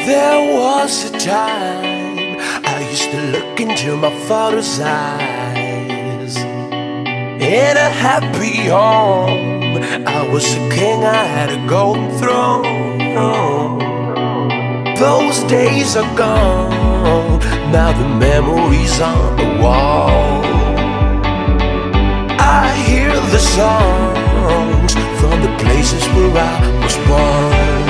There was a time I used to look into my father's eyes. In a happy home, I was a king, I had a golden throne. Those days are gone, now the memories on the wall. I hear the songs from the places where I was born.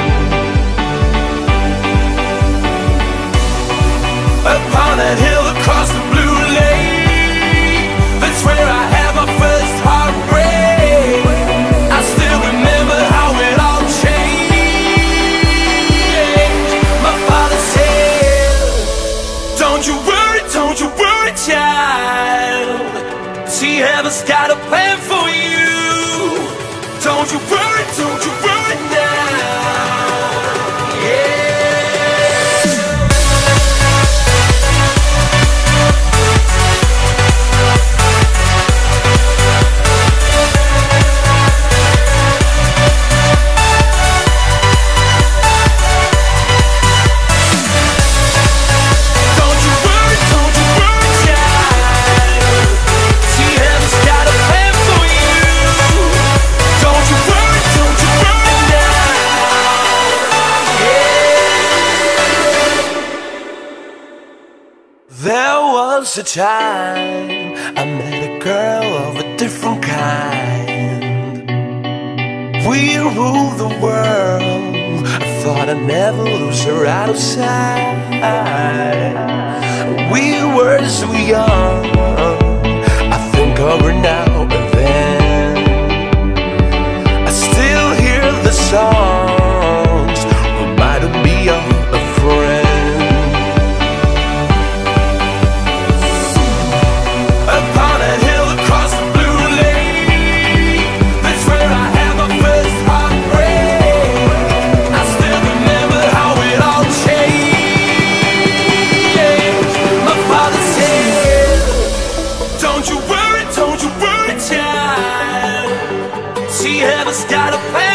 Upon that hill across the blue lake, that's where I had my first heartbreak. I still remember how it all changed. My father said, don't you worry, child. See, heaven's got a plan for you. Don't you worry now. There was a time I met a girl of a different kind. We ruled the world, I thought I'd never lose her out of sight. We were so young, I think of her now and then. I still hear the songs reminding me of a friend. Don't you worry, child. See, heaven's got a plan.